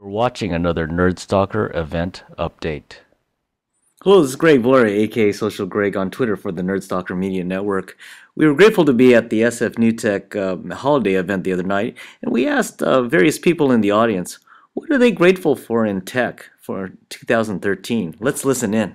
We're watching another Nerdstalker event update. Hello, this is Greg Vlory, aka Social Greg, on Twitter for the Nerdstalker Media Network. We were grateful to be at the SF New Tech holiday event the other night, and we asked various people in the audience, what are they grateful for in tech for 2013? Let's listen in.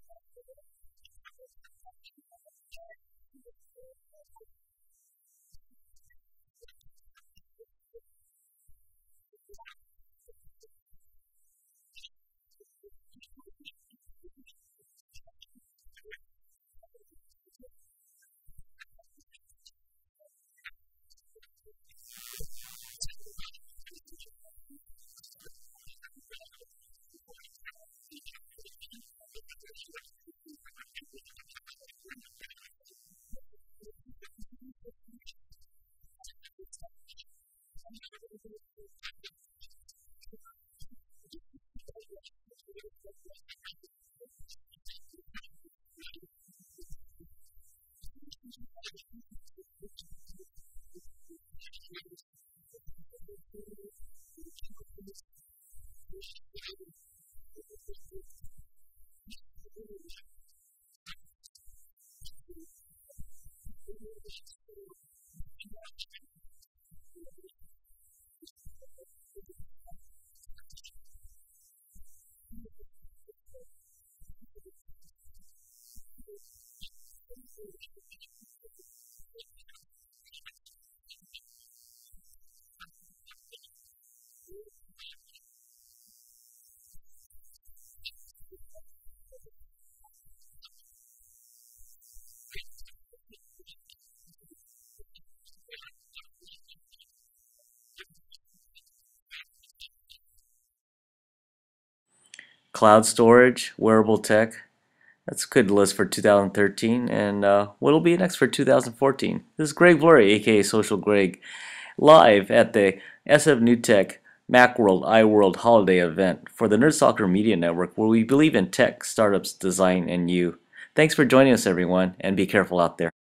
Cloud storage, wearable tech. That's a good list for 2013. And what'll be next for 2014? This is Greg Flory, aka Social Greg, live at the SF New Tech Macworld iWorld holiday event for the Nerd Stalker Media Network, where we believe in tech, startups, design, and you. Thanks for joining us, everyone, and be careful out there.